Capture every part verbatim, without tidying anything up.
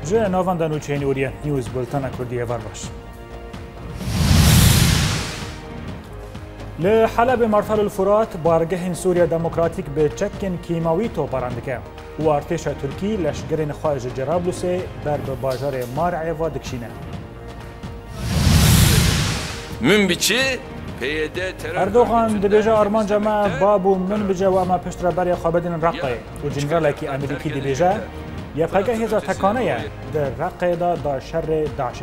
جه ناواندن و چین اوریا نیوز بولتن کردیه ور باش. لحلب مرتل الفرات بارگه سوریا دموکراتیک به چکن کیماوی تو پرندکه و ارتش ترکی لشگرین خارج جرابلوسه بر به باجار مارعه و دکشینه. من بچه اردوغان دبیجه آرمان جمع بابو من بجه و اما پشتر بری خوابدین رقه و جنرال کی امریکی دبیجه یا پگه هزا تکانه در رقه دا دا شر داعش.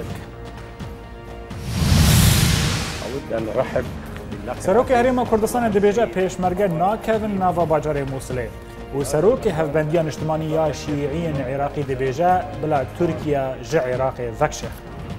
أود أن أرحب سروک هریم کردستان دبیجه پیشمرگه ناکوین ناوا باجار موصله و سروک هفبندیان اجتماعی یا شیعین عراقی دبیجه بلا ترکیه جه عراق وکشه.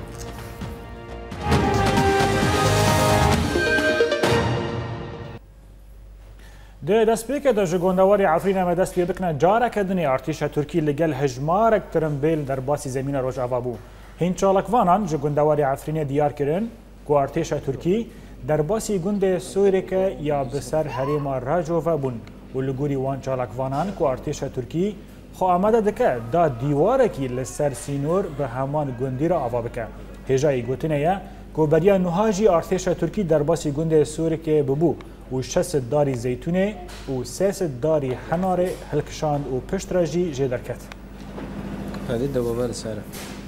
ده دست پیک ده جگوندواری عفرین ما دست پی بکنه جاره کدنی ارتش ترکی لگل هجمارک ترمبیل در باسی زمین روجاوا بو. هین چالکوانان جگوندواری عفرین دیار کرن که ارتش ترکی در باسی گند سوریک یا بسر حریم راجووا بون و لگوری وان چالکوانان که ارتش ترکی خو آمده دکه دا دیوارکی لسر سینور به همان گندی را آوا بکه. هجای گوتنه یا که بریا نهاجی ارتش ترکی در باسی گند سوریک ببو و شست داری زیتونه و سیست داری حناره هلکشاند و پشت راجی جدرکت. هذه دوامه سره.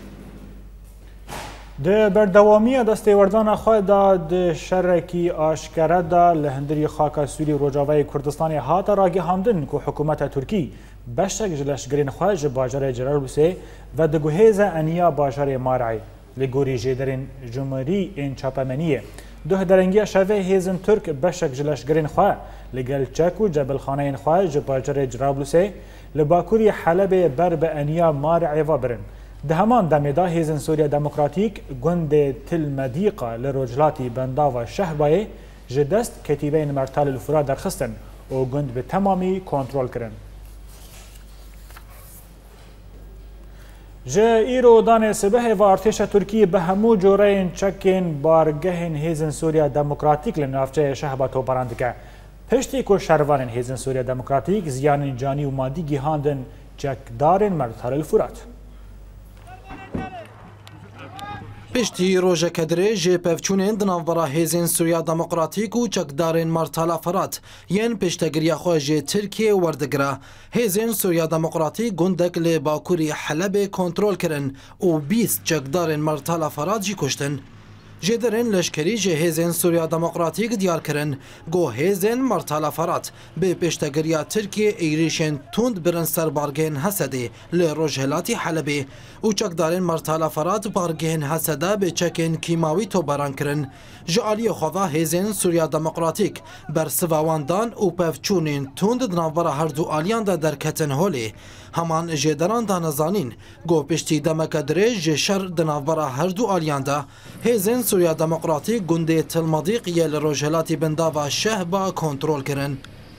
ده بردوامی دستیوردان خواهد داد شرکی آشکره دا لهندری خاک سوری روجاوی کردستان هات راگی هاندن که حکومت ترکی بشک جلشگرین خواهد باجار جراربوسه و دگوهیز انیا باجار مارعی لگوری جدرین جمهوری این چاپمنیه. دو درنگی شوه هیزن ترک بشک جلشگرین خواه لگل چک و جبل خانه خواه جباجر جرابلوسه لباکوری حلب بر به انیا مارعی و برن. ده همان دمیدا هیزن سوریا دموکراتیک گند تل مدیقه لروجلاتی بندا و شهبای جدست کتیبه مرتال الفرا درخستن و گند به تمامی کنترل کرن. جه ایرو دان سبه و ارتش ترکی به همو جورین چکین بارگهن هیزن سوریا دموکراتیک لنافچه شهبا تو پرندکه. پشتی که شروان هیزن سوریا دموکراتیک زیان جانی و مادی گیهاندن چکدارن مرتال الفرات. پشتی روژه کدره جه پفچونین دناوبرا هیزین سوریا دموکراتیک و چکدارین مرتالا فرات ین پشتگریا خواه جه ترکیه وردگره هیزین سوریا دموکراتیک گندک لی باکوری حلب کنترول کرن و بیست چکدارین مرتالا فرات جی کشتن. جدرن لشکری جه هیزین سوریا دموکراتیک دیار کرن گو هیزین مرتالا فرات به پشتگریا ترکیه ایریشن توند برن سر بارگین حسده لی روجهلاتی حلبه و چکدارین مرتالا فرات بارگین حسده به چکین کیماوی تو بران کرن جعالی خواه هیزین سوریا دموکراتیک بر سواواندان و پفچونین توند دناوبرا هر دو آلیان دا درکتن هولی همان جدران دا نزانین گو پشتی دمکدره جشر دناوبرا هر دو آلیان دا هیزین سوریا دموکراتیک گنده تلمدیق یل روجهلاتی بندا و شهبا کنترول کرن.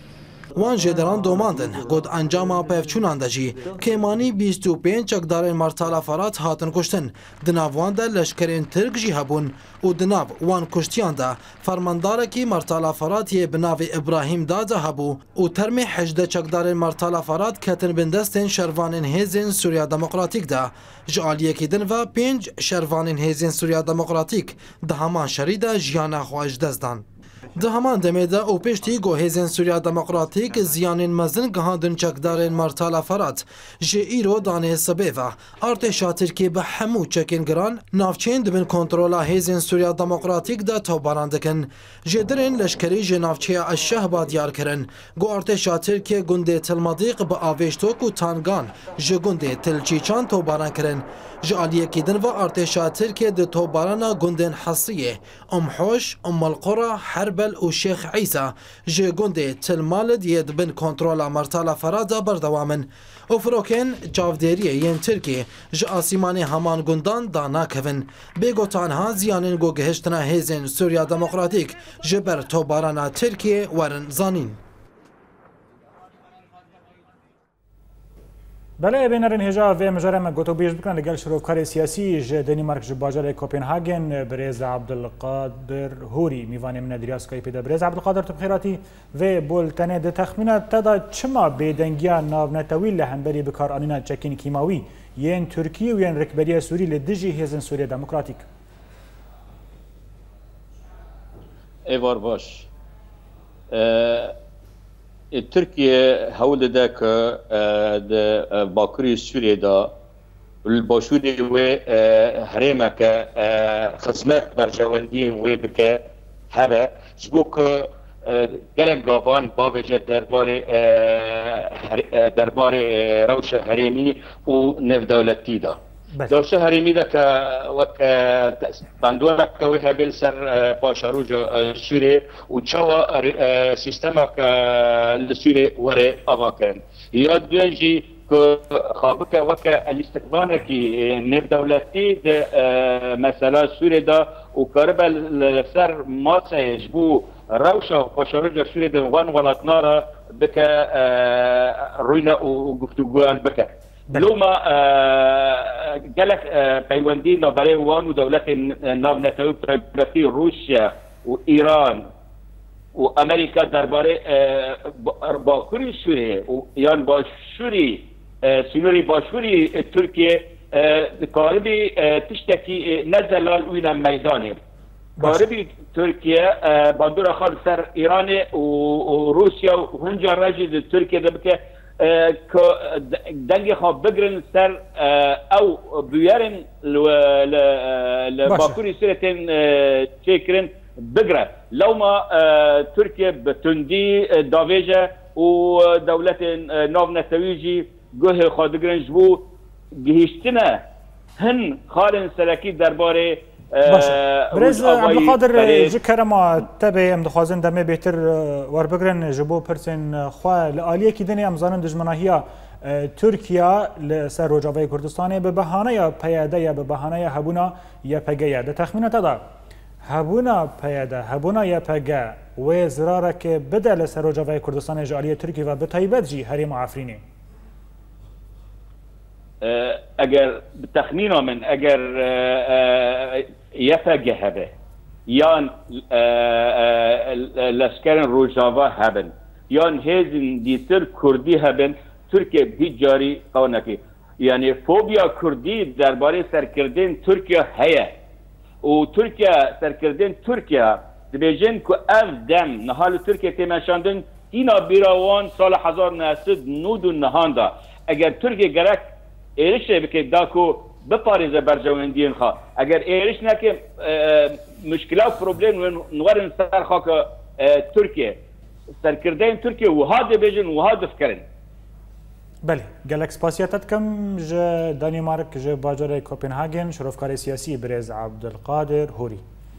وان جدران دوماندن گود انجام پفچونان دجی کیمانی بیست و پنج چکدارین مرتالا فرات هاتن کشتن دناوان دا لشکرین ترک جی هبون و دناو وان کشتیان دا فرمانداره کی مرتالا فرات یه بناو ابراهیم داده هبو و ترمی حجده چکدارین مرتالا فرات کتن بندستن شروانین هیزین سوریا دموکراتیک دا جعالیه کی دن و پنج شروانین هیزین سوریا دموکراتیک ده همان شریده جیانا خواهج دزدان. ده همان دمیده او پشتی گو هیزن سوریا دموکراتیک زیانین مزن گهاندن چکدارین مرتالا فرات جه ایرو دانه سبه و ارتشا ترکی به همو چکین گران نافچین دبن کنترولا هیزن سوریا دموکراتیک دا توباراندکن جه درین لشکری جه نافچه الشهبا دیار کرن گو ارتشا ترکی گنده تلمدیق به آویشتوک و تانگان جه گنده تلچیچان توباران کرن جه آلیه کیدن و ارتشا ترکی ده توبارانا گندن حصیه ام حوش ام القرى حرب و شیخ عیسی جه گنده تلمالد ید بن کنترولا مرتالا فرادا بردوامن و فروکن جاودیریه ین ترکی جه آسیمانی همان گندان دانا کون بگو تانها زیانین گو گهشتنا هیزن سوریا دموکراتیک جه بر توبارانا ترکی ورن زانین. بله بینرین هجا و مجاره ما گوتو بیش بکن لگل شروفکار سیاسی ج دنمارک ج باجر کوپنهاگن برز عبدالقادر هوری میوان من دریاس کای پیدا برز عبدالقادر تو بخیراتی و بولتنه ده تخمینات تدا چما بدنگیا ناو نتویل لهمبری بکار آنینا چکین کیماوی ین ترکیه و ین رکبری سوری لدجی هزن سوریه دموکراتیک ایوار باش ترکیه هول ده که ده باکری سوریه دا الباشوری و هرمه که خدمت برجواندی و بکه هبه جبو که گلک گاوان باوجه درباره درباره روش هرمی و نفدولتی دا روش هرمی دا که وک بندوانه که ویه بیل سر پاشاروج سوریه و چاوا سیستما که لسوریه وره آوا کن یاد دوانجی که خوابه وک الاستقبانه که نفدولتی ده مثلا سوریه دا و کاربه لسر ماسه جبو روشا و پاشاروج سوریه ده وان ولاتنارا بکه روینا و گفتگوان بکه لوما جلك بيوندي نظري وان ودولات ناف نتوي بريبراتي روسيا وايران وامريكا درباري باكوري سوري ويان باشوري سنوري باشوري تركيا قاربي تشتكي نزل وين ميداني قاربي تركيا باندورا خالص سر ايران وروسيا وهنجا راجل تركيا دبكه که دنگی خواب بگرن سر او بیارن لباکوری سرتين چیکرن بگرن لو ما ترکیه بتندی داویجه و دولت ناو نتویجی گوه خادگرن جبو گهشتنه هن خالن سرکی درباره برز عبدالقادر جکر ما تبع ام دخوازن دمه بهتر ور بگرن جبو پرسن خواه لآلیه کی دنی امزانن دجمناهیا ترکیه لسر روجاوی کردستانه به بهانه یا پیاده یا به بهانه یا هبونا یا پگه یا ده تخمینه تدا هبونا پیاده هبونا یا پگه و زراره که بده لسر روجاوی کردستانه جالیه ترکیه و به تایبت جی هریم عفرینه اگر بتخمینه من اگر يفقه هبه يان لشکرین روجاوا هبن يان هزن دیتر کردی هبن ترکیه هیچ جاری قوانکی یعنی فوبیا کردی درباره سرکردن ترکیه هیا و ترکیه سرکردن ترکیه دبیجن که اف دم نهال ترکیه تیمشاندن اینا بیراوان سال هزار و نهصد و نود و نهان دا اگر ترکیه گرک ایرشه بکه داکو بپاریزه برجواندین خواه اگر ایرش نکه مشکلات پروبلم نورن سر خاک ترکیه سرکردین ترکیه وها دبیجن وها دفکرن بله گلک سپاسیاتت کم ج دانمارک ج باجر کوپنهاگن شرفکار سیاسی برز عبدالقادر هوری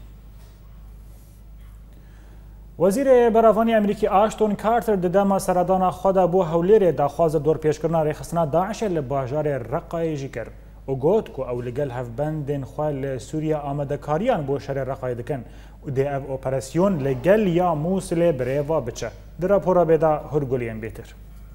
وزیر براوانی امریکی آشتون کارتر ددما سردان خود بو هولیر داخواز دور پیشکرنا ریخستنا داعش لباجار رقای جیکر و گوت کو او لگل هفبندن خوال سوریا آمده کاریان بو شر رقای دکن و دی او اپراسیون لگل یا موسل بریوا بچه در راپورا بیدا هرگولین بیتر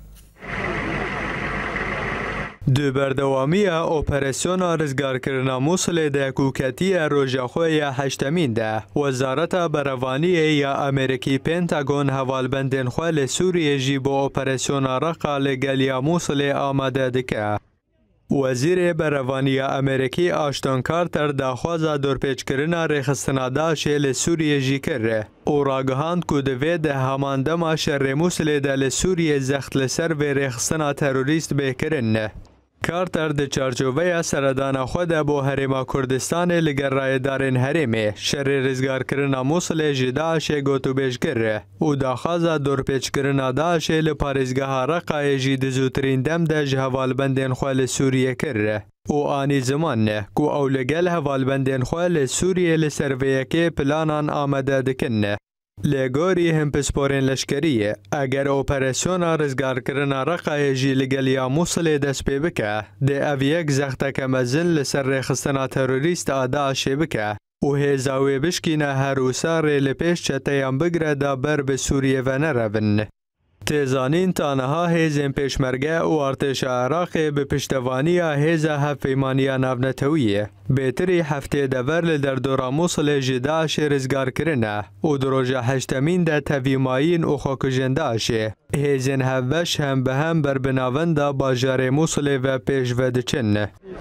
دو بردوامی اپراسیون رزگارکرنا موسل ده کوکتی روژاخوی هشتمین ده وزارت براوانی یا امریکی پنتاگون حوالبندن خوال سوریه جی با اپراسیون رقا لگل یا موسل آمده دکه وزیر براوانی امریکی آشتون کارتر داخواز دورپیچکرنا ریخستنا داعش لسوریه جی کره او راگهاند که دوی ده هماندما شر موسل ده لسوریه زخت لسر و ریخستنا تروریست بکرن کارتر د چارچوبه سردان خود با هرما کردستان لگر رای دارن هرمه شر رزگار کرنا موصل جداعش گوتو بیش کره او داخواز دورپیچ کرنا داعش لپارزگاه رقای جید زوترین دم ده جهوالبندین خوال سوریه کره او آنی زمان نه کو او لگل هوالبندین خوال سوریه لسرویه که پلانان آمده دکنه لگوری هم پسپورین لشکریه اگر اپراسیون رزگار کرنا رقای جی لگل یا موصل دست پی بکه ده او یک زخته که مزن لسر ریخستنا تروریست داعش بکه و هزاوی بشکینه هر وسار لپیش چتیم بگره دا بر به سوریه و نرون تێزانین تانەها هێزên پێشمەرگە û ارتêşa Iraqê bi piştevaniya hêza hevpeymaniya navnetewî bêtirî heftê dever li derdora Mosulê ji Daişê rizgarkirine û di roja heştemîn de tevîmayîn û xwekujên Daişê. Hêzên hevbeş hem bi hem berbinavenda bajarê Mosulê ve pêş ve diçin.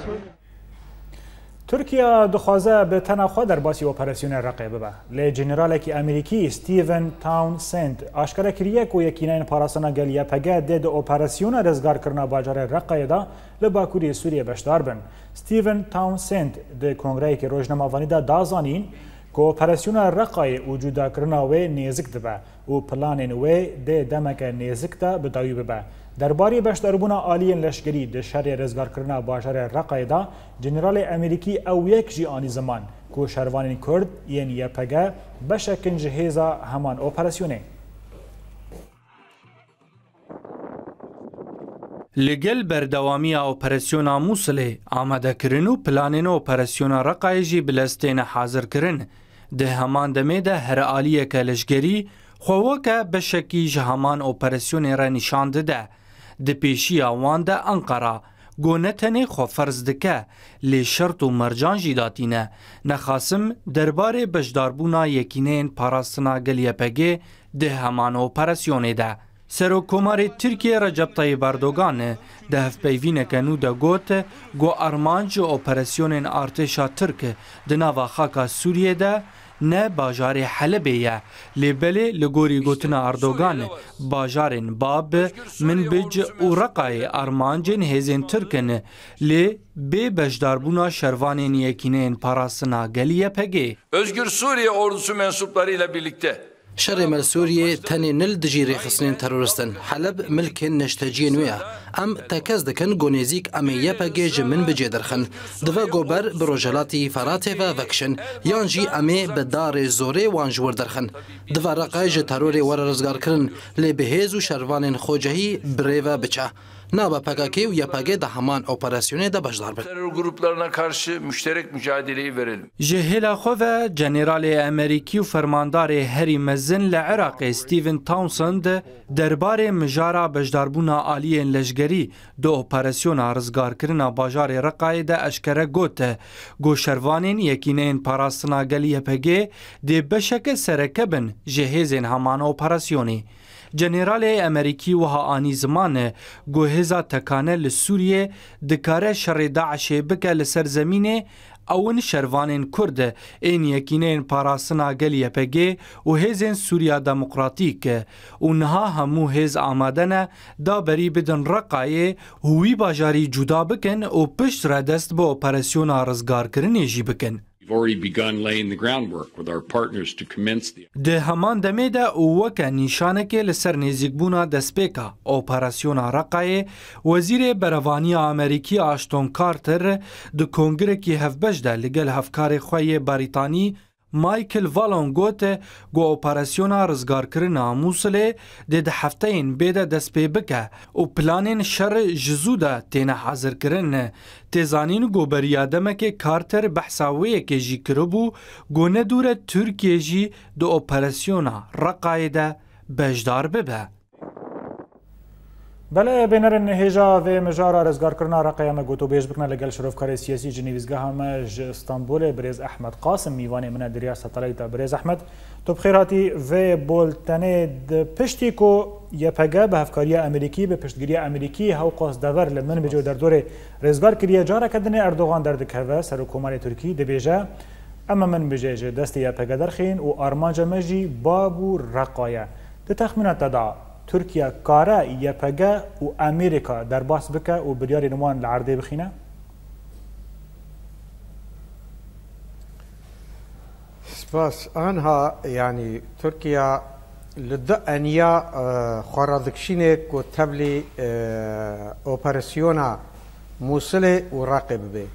ترکیه دخوازه به تنخوا در باسی اپراسیون رقه ببه. لی جنرالکی امریکی ستیون تاونسند آشکار کریه که یکینین پاراسانا گلیه پگه ده ده اپراسیون رزگار کرنا باجار رقه دا لباکوری سوریه بشدار بن. ستیون تاونسند ده کنگره که روزنامه‌وانی دا دازانین که اپراسیون رقه وجودا کرنا و نیزک دبه و پلانین و ده دمک نیزک دا بدایو ببه. درباره بشداربونا عالیین لشکری ده شر رزگار کرنا باجار رقه دا جنرال امریکی او یک جی آنی زمان که شروانین کرد یعنی یپگه بشکن جهیزا همان اپراسیونه. لگل بردوامی اپراسیونا موسله آماده کرن و پلانین اپراسیونا رقه جی بلستین حاضر کرن ده همان دمه ده هر عالیه که لشکری خواهوکه بشکی جهمان اپراسیون را نشانده ده ده پیشی آوان ده انقره گونتنی خو فرض دکه لی شرط و مرجان جیداتینه نخاسم درباره بجداربونا یکینین پاراستنا گلیه پگه ده همان اپراسیون ده. سروکوماری ترکیه رجب طیب اردوغان ده هفپیوین کنو ده گوت گو ارمانج اپراسیون ارتشا ترک ده نوا خاکا سوریه ده نه باجار حلبیه لیبلی لگوری گوتنا اردوغان باجارن باب من بج و رقای ارمانجن هزین ترکن لی بی بجداربونا şervanên yekîneyên parasına geliye pegê. Özgür Suriye ordusu mensuplarıyla birlikte شر سوریه تنی نل دجیری خسنین تروریستن حلب ملکن نشتجین ویا ام تکز دکن گونیزیک امی یپگی جمن بجی درخن دو گوبر بروجلاتی فراته و وکشن یانجی امی بدار زوره وانجور درخن دو رقای ج تروری ور رزگار کرن لی بهیز و شروانین خوجهی بریو بچه نابا پاکاکی و یپاگی ده همان اپراسیونه ده بجدار بن. terör gruplarına karşı müşterek mücadeleyi verelim. جهیلا خواه جنرال امریکی و فرماندار هری مزن لعراق ستیون تاونسند درباره مجارا بجداربونا آلیین لشگری دو اپراسیون رزگار کرنا باجار رقای ده اشکره گوته گو شروانین یکینین پاراستنا گلیه پگه ده بشک سرکبن جهیزین همان اپراسیونی. جنرال امریکی وها آنی زمان گوهزا تکانه لسوریه دکاره شر داعش بکه لسر زمینه اون شروانین کرد این یکینین پاراسنا گلیه پگه و هزین سوریا دموکراتیک و نها همو هز آمادنه دا بری بدن رقایه هوی باجاری جدا بکن و پشت را دست با اپراسیون رزگار کرنی جی بکن. We've already begun laying the groundwork with our partners to commence the ده همان دمه ده اووکه نیشانه که لسر نیزیکبونا دسپیکا اپراسیونا رقای وزیر بروانی امریکی آشتون کارتر ده کنگره که هفبش ده لگل هفکار خواه بریتانی مایکل والون گوته گو اپراسیونا رزگار کرنا موسله ده ده هفتهین بیده دست پی بکه و پلانین شر جزوده تینه حاضر کرن تیزانین گو بریادمه که کارتر بحثاویه که جی کربو گو ندوره ترکیه جی ده اپراسیونا رقایده بجدار ببه. بله بینرن هجا و مجارا رزگار کرنا رقیام گوتو بیش بکنه لگل شرفکار سیاسی جنیویزگاه هم ج استانبول بریز احمد قاسم میوانی من دریا ستالایتا بریز احمد تو بخیراتی و بولتنه پشتی کو یپگه به هفکاری امریکی به پشتگیری امریکی هاو قاس دور لمن بجو در دور رزگار کریه جارا کدن اردوغان در دکهوه سر حکومت ترکی دبیجه اما من بجیجه دست یپگه درخین و آرمانجا مجی بابو رقایه ده تخمینات تدعا ترکیه کاره یپگه و امریکا در باس بکه و بریاری نمان لعرده بخینه؟ سپاس آنها يعني تركيا لدى أنيا خرادكشينة كو تبلي أوبراسيونا موصلة وراقب به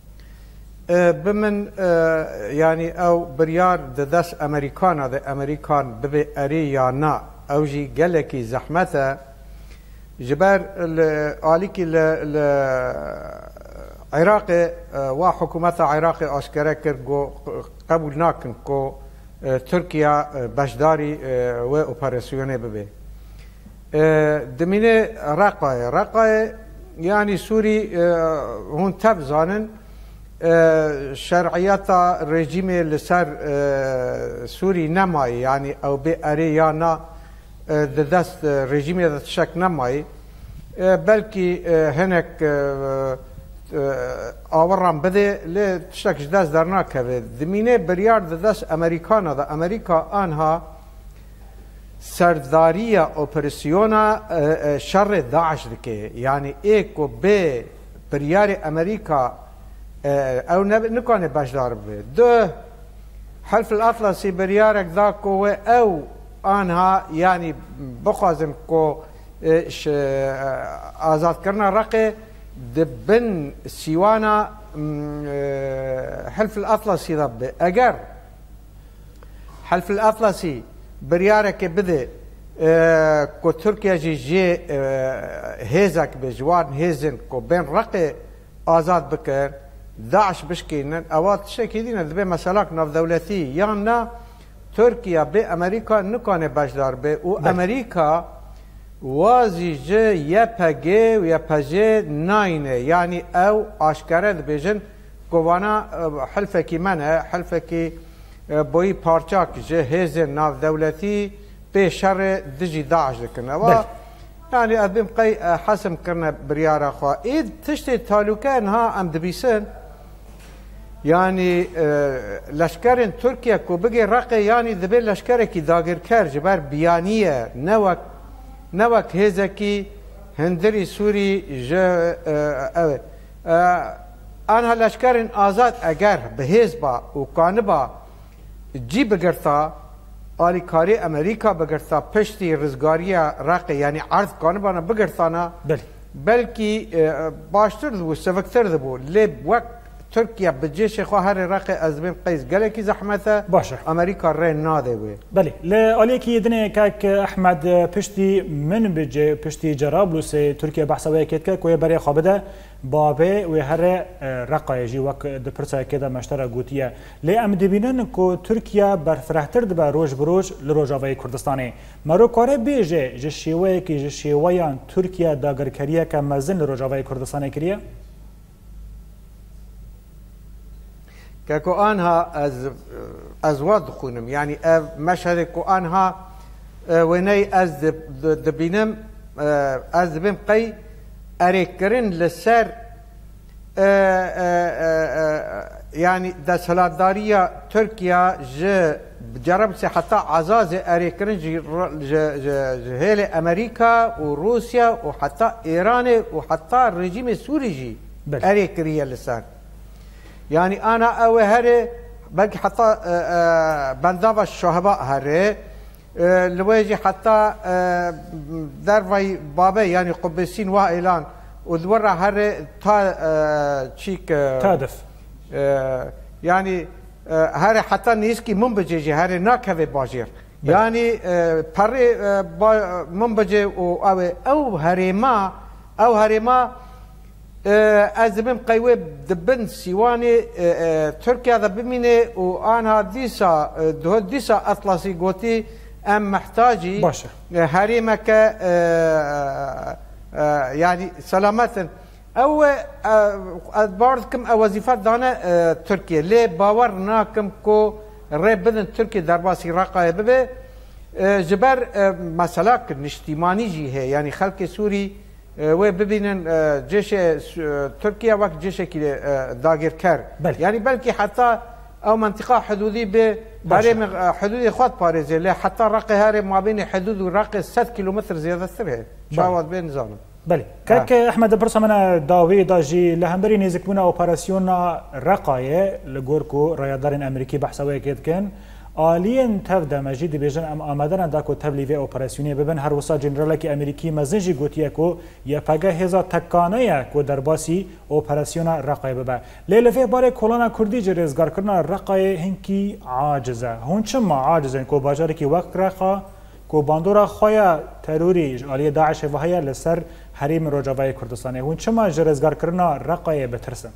بمن يعني أو بريار ددس أمريكانا دا أمريكان ببي أري يا نا أو جي قالكي زحمته جبار آليكي العراقي وحكومة عراقي أشكرا كرقو قبول ناكن كو تركيا بشداري و اوبراسيوني ببي دمینه رقای رقای يعني سوري هون تب زانن شرعيات رژیم لسر سوري نماي يعني او بأري يانا دست رژیم دست شك نماي بلكي هناك آوران بده لتشتك جداز درنا كبه دمينه بريار دست امريكانا دا امريكا آنها سردارية اوپرسيونا شر داعش دكي يعني ايكو بي بريار امريكا او نكون باشدار به دو حلف الاطلسي بريارك ذاكو او آنها يعني بخوازم كو آزاد کرنا رقي دبن سيوانا حلف الأطلسي ضبه اگر حلف الأطلسي بريارك بده كو تركيا جي جي هيزك بجوان هيزن كو بين رقي آزاد بكر داعش بشكينن اوات شكيدين دبي مسالك ناف دولتي يانا تركيا بأمريكا نكون باشدار به وأمريكا وازي جي يبهجي ويبهجي ناينه يعني او اشكره بيجن قوانا حلفكي منه حلفكي بوي بارچاك جي هيزن ناف دولتي بشر دجي داعش لكنا يعني ابي بقي حسم كرنا بريار اخوا ايد تشتي تالوكان ها ام دبيسن يعني لشكر تركيا كو بقي رقي يعني ذبي لشكركي داغر كر جبر بيانيه نوك نوك هزكي هندري سوري جا اه اه انا لشكر آزاد اگر بهزبا وكانبا جي بگرتا آلی کاری امریکا بگرتا پشتی رزگاریا رقی یعنی عرض کانبانا بگرتانا بله بلکی باشتر دبو سفکتر دبو لب وقت تركيا بجيش خواهر رقي ازبين قيس قالكي زحمته باشه امريكا رين ناده وي بله لاليكي دني كاك احمد پشتي من بجي پشتي جرابلس تركيا بحثه كيتك كوي بري خابده بابه وهر رقاي جي وك دبرسا كده مشترى غوتيه لي ام دبينن كو تركيا برفرهتر دبا روج بروج لروجاوي كردستاني مرو كوري بيجي جشيوي كي جشيويان تركيا داغركريه كمزن لروجاوي كردستاني كريه كاكو انها از از واد خونم يعني مشهد كو انها ويني از دبينم از دبيم قي اريكرن للسر يعني دا سلادارية تركيا ج جرب سي حتى عزاز اريكرن ج هيل امريكا وروسيا وحتى ايران وحتى الرجيم السوري جي اريكريا للسر يعني انا او هري بلكي حتى بندافع الشهباء هري لويجي حتى درفي بابا يعني قبسين وائلان وذورا هري تا تشيك تادف يعني هري حتى نيسكي منبجي هري ناكذي باجير يعني بري منبجي او او هري ما او هري ما ازبم قيوي دبن سيواني تركيا دبميني وانا ديسا دو ديسا اطلسي قوتي ام محتاجي باشا هريمك يعني سلامة او ادباركم وظيفات دانا تركيا لي باورناكم كو ريب بدن تركيا درباسي راقا ببه جبر مسلاك نشتيماني جي هي يعني خلق سوري وببينن جيش تركيا وقت جيش داغر كر يعني بلكي حتى او منطقه حدودي ببريم حدودي خط باريس اللي حتى رقي هاري ما بين حدود ورقي ستة كيلومتر زياده سره شاوات بين نظام بله كاك آه. احمد برسمنا داوي داجي لهمبري نيزكمونا اوبراسيون رقايه لغوركو رايدارين امريكي بحثوي كيت كان آلين تفدا مجید بیجن ام آمدن داکو تبلیغ اپراسیونی ببن هر وسا جنرال کی امریکی مزنجی گوتیه کو یا پگه هزا تکانه کو درباسی اپراسیون رقای ببه لیلفه باره کلانا کردی جرزگار کرنا رقای هنکی عاجزه هون چما عاجزن کو باجار کی وقت رقا کو باندورا خویا تروری آلی داعش و هيا لسر حریم روجاوای کردستان هون چما جرزگار کرنا رقای بترسن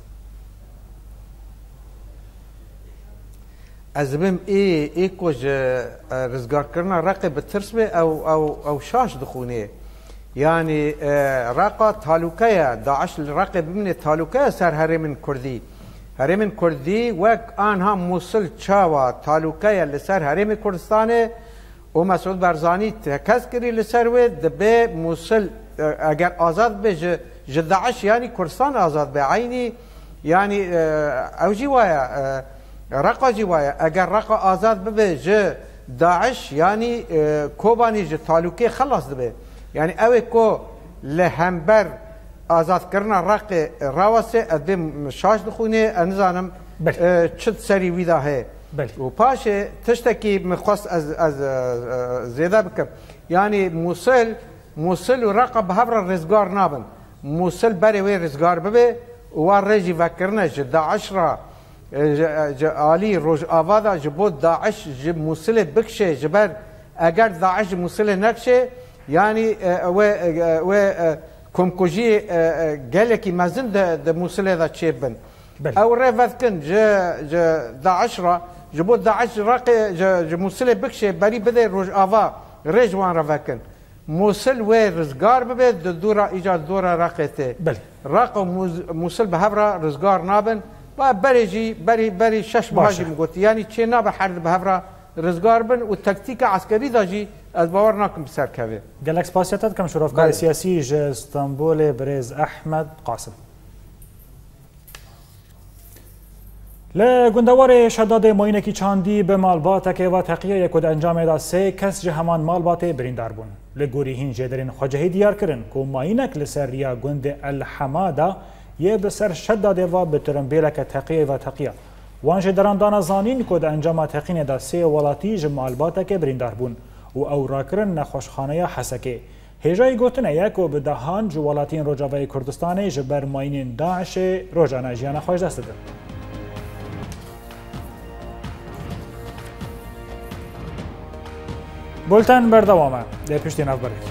ازبم اي اي كوج رزقار كرنا رقي بترسبه او او او شاش دخوني يعني رقا تالوكيا داعش الرقي بمن تالوكيا سر هرم كردي هرم كردي وك آنها موصل چاوا تالوكيا لسر هرم كردستان ومسعود برزاني تكسكري لسر و دبي موصل اگر آزاد به داعش يعني كردستان آزاد به عيني يعني او جوايا رقا جوايا اگر رقا آزاد به ج داعش يعني كوباني ج تالوكي خلص دبي يعني اوه کو لهمبر آزاد کرنا رق راوسه ادم شاش دخونه انزانم چت سری ویدا ہے و پاشه تشتکی مخص از از زیاده بکم يعني موصل موصل و رق بهبر رزگار نابن موصل بری وی رزگار ببه و رجی وکرنا جدا عشرة عالی روج آوادا جبود داعش جب موصل بکشه جبر اگر داعش موصل نکشه يعني و و كومكوجي قالك مازن د موصل هذا تشيبن او ريفذكن جا جا داعشرة جبود داعش راقي جا موصل بكشي بري بدا روج افا رجوان رفكن موصل و رزقار ببد دورا ايجاد دورا راقيته راقو موصل بهبرا رزقار نابن وبريجي بري بري شش مهاجم قلت يعني تشي ناب حرد بهبرا رزقار بن والتكتيك عسكري داجي از باور ناكم بسر كافي قالك سباسياتات كم شرفكار سياسي ج اسطنبول بريز احمد قاسم لگندوار شداد ماینکی چاندی به مالبات و تقیه کد انجام دا سه کس جهمان مالبات بریندار بون لگوری هین جدرین خواجهی دیار کرن که ماینک لسریا گند الحمادا یه بسر شداد و بترنبیلک تقیه و تقیه وان جدران دانا زانین کد انجام تقین دا سه ولاتی جمالبات بریندار بون و او راکرن نخوشخانه حسکه هجای گوتنه یکو به دهان جوالاتین روجاوی کردستان جبر ماینین داعش روجانه جیانه خوش دست ده بولتن بردوامه ده پشتی نف برید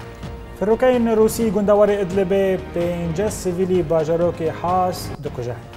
فروکین روسی گندوار ادلب پینجه سویلی باجروک حاس دکجه